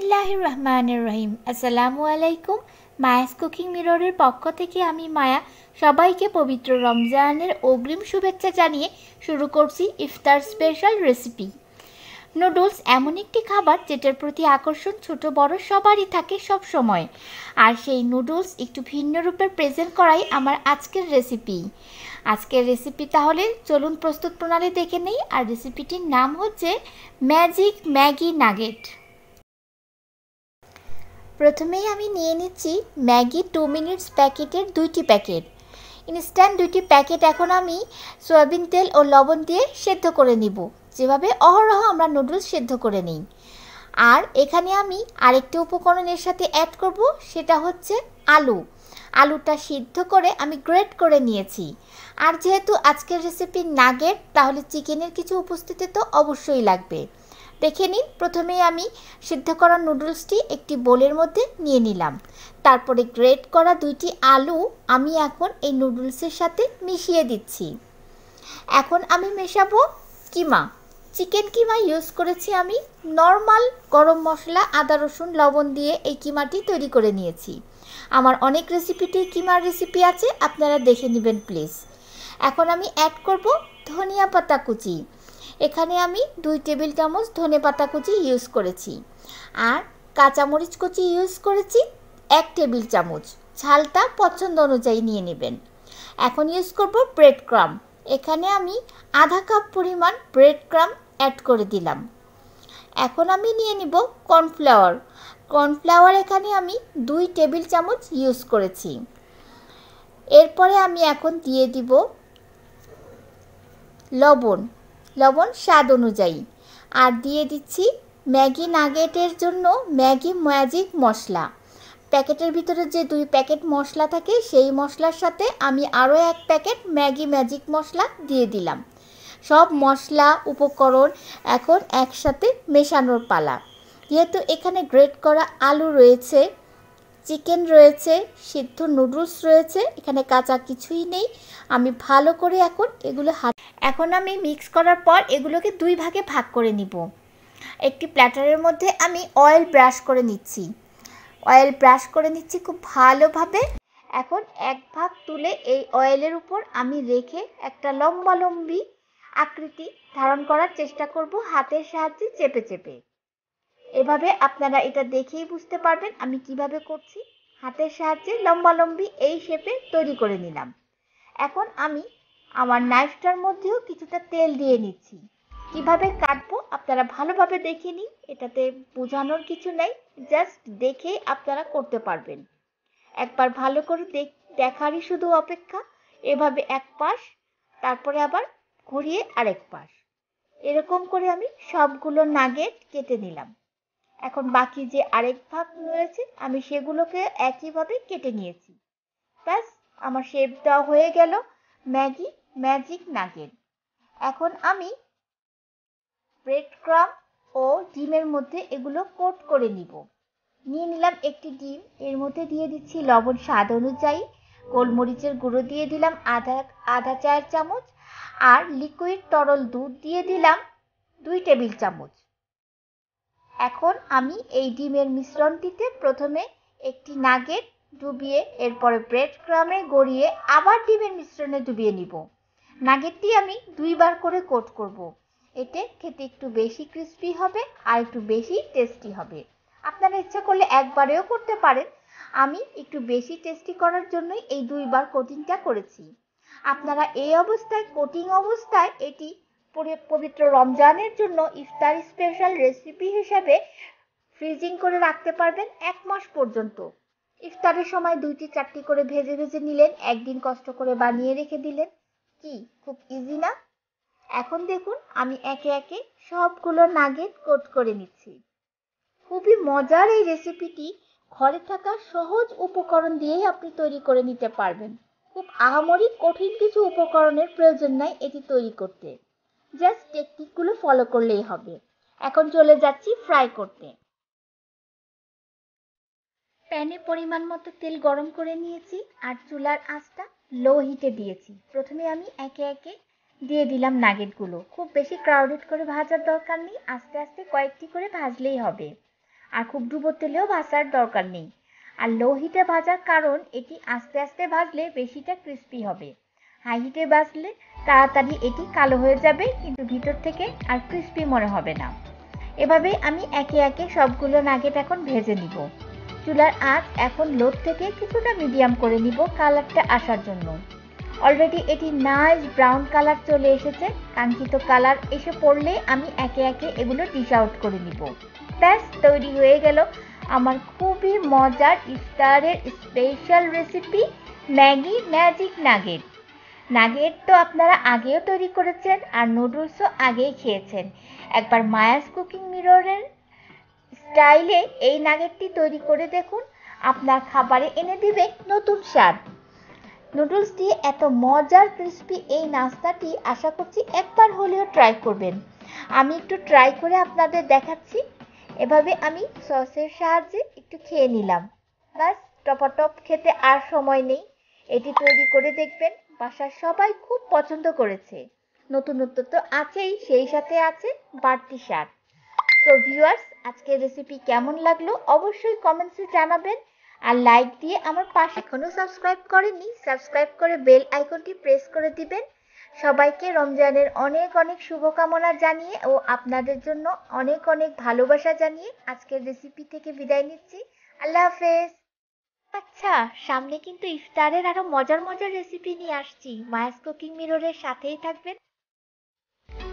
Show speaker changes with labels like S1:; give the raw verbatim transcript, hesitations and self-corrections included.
S1: বিসমিল্লাহির রহমানির রহিম। আসসালামু আলাইকুম। মায়াস কুকিং মিররের পক্ষ থেকে আমি মায়া সবাইকে পবিত্র রমজানের অগ্রিম শুভেচ্ছা জানিয়ে শুরু করছি ইফতার স্পেশাল রেসিপি। নুডলস এমন একটি খাবার যেটার প্রতি আকর্ষণ ছোট বড় সবারই থাকে সব সময়, আর সেই নুডলস একটু ভিন্ন রূপে প্রেজেন্ট করাই আমার আজকের রেসিপি। আজকের রেসিপি তাহলে চলুন প্রস্তুত প্রণালী দেখে নেই। আর রেসিপিটির নাম হচ্ছে ম্যাজিক ম্যাগি নাগেট। প্রথমেই আমি নিয়ে নিচ্ছি ম্যাগি টু মিনিটস প্যাকেটের দুইটি প্যাকেট। ইনস্ট্যান্ট দুইটি প্যাকেট এখন আমি সয়াবিন তেল ও লবণ দিয়ে সেদ্ধ করে নিব, যেভাবে অহরহ আমরা নুডলস সেদ্ধ করে নিই। আর এখানে আমি আরেকটি উপকরণের সাথে অ্যাড করব, সেটা হচ্ছে আলু। আলুটা সিদ্ধ করে আমি গ্রেট করে নিয়েছি। আর যেহেতু আজকের রেসিপি নাগেট, তাহলে চিকেনের কিছু উপস্থিতি তো অবশ্যই লাগবে। দেখে নিন, প্রথমেই আমি সিদ্ধ করা নুডলসটি একটি বোলের মধ্যে নিয়ে নিলাম। তারপরে গ্রেট করা দুইটি আলু আমি এখন এই নুডলসের সাথে মিশিয়ে দিচ্ছি। এখন আমি মেশাবো কিমা। চিকেন কিমা ইউজ করেছি আমি। নর্মাল গরম মশলা, আদা রসুন লবণ দিয়ে এই কিমাটি তৈরি করে নিয়েছি। আমার অনেক রেসিপিতে কিমার রেসিপি আছে, আপনারা দেখে নেবেন প্লিজ। এখন আমি অ্যাড করব ধনিয়া পাতা কুচি। এখানে আমি দুই টেবিল চামচ ধনে পাতা কুচি ইউজ করেছি। আর কাঁচামরিচ কুচি ইউজ করেছি এক টেবিল চামচ। ঝালটা পছন্দ অনুযায়ী নিয়ে নেবেন। এখন ইউজ করব ব্রেড ক্রাম। এখানে আমি আধা কাপ পরিমাণ ব্রেড ক্রাম অ্যাড করে দিলাম। এখন আমি নিয়ে নিব কর্নফ্লাওয়ার। কর্নফ্লাওয়ার এখানে আমি দুই টেবিল চামচ ইউজ করেছি। এরপরে আমি এখন দিয়ে দিব লবণ। লবণ স্বাদ অনুযায়ী। আর দিয়ে দিচ্ছি ম্যাগি নাগেটের জন্য ম্যাগি ম্যাজিক মশলা। প্যাকেটের ভিতরে যে দুই প্যাকেট মশলা থাকে, সেই মশলার সাথে আমি আরও এক প্যাকেট ম্যাগি ম্যাজিক মশলা দিয়ে দিলাম। সব মশলা উপকরণ এখন একসাথে মেশানোর পালা। যেহেতু এখানে গ্রেট করা আলু রয়েছে, চিকেন রয়েছে, সিদ্ধ নুডলস রয়েছে, এখানে কাঁচা কিছুই নেই। আমি ভালো করে এখন এগুলো হাত এখন আমি মিক্স করার পর এগুলোকে দুই ভাগে ভাগ করে নিব। একটি প্ল্যাটারের মধ্যে আমি অয়েল ব্রাশ করে নিচ্ছি। অয়েল ব্রাশ করে নিচ্ছি খুব ভালোভাবে। এখন এক ভাগ তুলে এই অয়েলের উপর আমি রেখে একটা লম্বা লম্বি আকৃতি ধারণ করার চেষ্টা করব, হাতের সাহায্যে চেপে চেপে। এভাবে আপনারা এটা দেখেই বুঝতে পারবেন আমি কিভাবে করছি। হাতের সাহায্যে লম্বা লম্বি এই শেপে তৈরি করে নিলাম। এখন আমি আমার নাইফটার মধ্যেও কিছুটা তেল দিয়ে নিচ্ছি। কিভাবে কাটবো আপনারা ভালোভাবে দেখে নিন। এটাতে বোঝানোর কিছু নেই, জাস্ট দেখেই আপনারা করতে পারবেন। একবার ভালো করে দেখারই শুধু অপেক্ষা। এভাবে এক পাশ, তারপরে আবার ঘুরিয়ে আরেক পাশ, এরকম করে আমি সবগুলো নাগেট কেটে নিলাম। এখন বাকি যে আরেক ভাগ রয়েছে আমি সেগুলোকে একইভাবে কেটে নিয়েছি। ব্যাস, আমার শেপ দেওয়া হয়ে গেল ম্যাগি ম্যাজিক নাগেট। এখন আমি ব্রেড ক্রাম ও ডিমের মধ্যে এগুলো কোট করে নিব। নিয়ে নিলাম একটি ডিম। এর মধ্যে দিয়ে দিচ্ছি লবণ স্বাদ অনুযায়ী, গোলমরিচের গুঁড়ো দিয়ে দিলাম আধা আধা চায়ের চামচ, আর লিকুইড তরল দুধ দিয়ে দিলাম দুই টেবিল চামচ। এখন আমি এই ডিমের মিশ্রণটিতে প্রথমে একটি নাগেট ডুবিয়ে, এরপরে ব্রেড ক্রামে গড়িয়ে আবার ডিমের মিশ্রণে ডুবিয়ে নিব। নাগেটটি আমি দুইবার করে কোট করব। এতে খেতে একটু বেশি ক্রিস্পি হবে আর একটু বেশি টেস্টি হবে। আপনারা ইচ্ছা করলে একবারেও করতে পারেন। আমি একটু বেশি টেস্টি করার জন্যই এই দুইবার কোটিংটা করেছি। আপনারা এই অবস্থায় কোটিং অবস্থায় এটি পবিত্র রমজানের জন্য ইফতার স্পেশাল রেসিপি হিসেবে ফ্রিজিং করে রাখতে পারবেন এক মাস পর্যন্ত। ইফতারের সময় দুইটি চারটি করে ভেজে ভেজে নিলেন, একদিন কষ্ট করে বানিয়ে রেখে দিলেন। কি খুব ইজি না? এখন দেখুন আমি একে একে সবগুলো নাগেট কোট করে নিচ্ছি। খুবই মজার এই রেসিপিটি ঘরে থাকা সহজ উপকরণ দিয়েই আপনি তৈরি করে নিতে পারবেন। খুব আহামরি কঠিন কিছু উপকরণের প্রয়োজন নাই এটি তৈরি করতে। জাস্ট টেকনিকগুলো ফলো করলেই হবে। এখন চলে যাচ্ছি ফ্রাই করতে। প্যানে পরিমাণ মতো তেল গরম করে নিয়েছি আর চুলার আঁচটা লো হিটে দিয়েছি। প্রথমে আমি একে একে দিয়ে দিলাম নাগেটগুলো। খুব বেশি ক্রাউডেড করে ভাজার দরকার নেই, আস্তে আস্তে কয়েকটি করে ভাজলেই হবে। আর খুব ডুবো তেলেও ভাজার দরকার নেই। আর লো হিটে ভাজার কারণ এটি আস্তে আস্তে ভাজলে বেশিটা ক্রিস্পি হবে। হাই হিটে ভাজলে তাড়াতাড়ি এটি কালো হয়ে যাবে, কিন্তু ভিতর থেকে আর ক্রিস্পি মনে হবে না। এভাবে আমি একে একে সবগুলো নাগেট এখন ভেজে নিব। চুলার আঁচ এখন লো থেকে কিছুটা মিডিয়াম করে নিব কালারটা আসার জন্য। অলরেডি এটি নাইস ব্রাউন কালার চলে এসেছে। কাঙ্ক্ষিত কালার এসে পড়লে আমি একে একে এগুলো ডিশ আউট করে নিব। ব্যাস তৈরি হয়ে গেল আমার খুবই মজার ইফতারের special recipe Maggi magic nugget. Nugget তো আপনারা আগেও তৈরি করেছেন আর নুডলসও আগেই খেয়েছেন। একবার মায়াস কুকিং মিররের স্টাইলে এই নাগেটটি তৈরি করে দেখুন, আপনার খাবারে এনে দিবে নতুন স্বাদ। নুডলস দিয়ে এত মজার ক্রিস্পি এই নাস্তাটি আশা করছি একবার হলেও ট্রাই করবেন। আমি একটু ট্রাই করে আপনাদের দেখাচ্ছি। এভাবে আমি সসের সাহায্যে একটু খেয়ে নিলাম। ব্যাস, টপাটপ খেতে আর সময় নেই। এটি তৈরি করে দেখবেন, বাসার সবাই খুব পছন্দ করেছে। নতুনত্ব তো আছেই, সেই সাথে আছে বাড়তি স্বাদ। তো ভিউয়ার্স, আজকের রেসিপি কেমন লাগলো অবশ্যই কমেন্টসে জানাবেন। আর লাইক দিয়ে আমার পাশে, এখনো সাবস্ক্রাইব করেননি সাবস্ক্রাইব করে বেল আইকনটি প্রেস করে দিবেন। সবাইকে রমজানের অনেক অনেক শুভকামনা জানিয়ে ও আপনাদের জন্য অনেক অনেক ভালোবাসা জানিয়ে আজকের রেসিপি থেকে বিদায় নিচ্ছি। আল্লাহ হাফেজ। আচ্ছা, সামনে কিন্তু ইফতারের আরো মজার মজার রেসিপি নিয়ে আসছি। মায়াস কুকিং মিররের সাথেই থাকবেন।